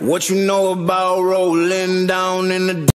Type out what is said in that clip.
What you know about rolling down in the